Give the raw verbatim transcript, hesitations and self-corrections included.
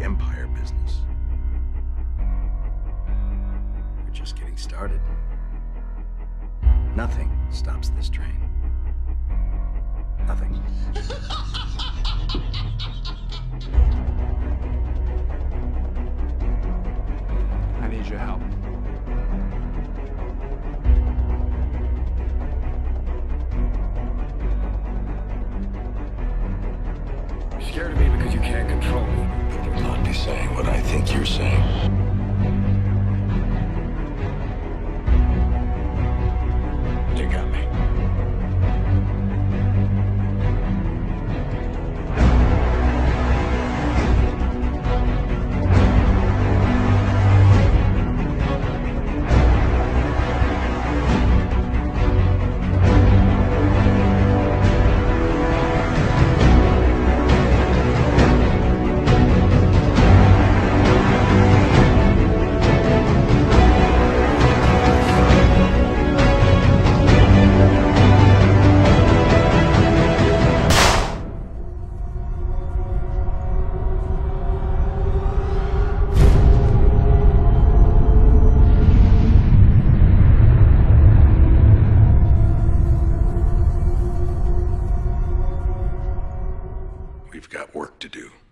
empire business. We're just getting started. Nothing stops this train. Nothing. I need your help. You're scared of me because you can't control me. Better not be saying what I think you're saying. You got me. We've got work to do.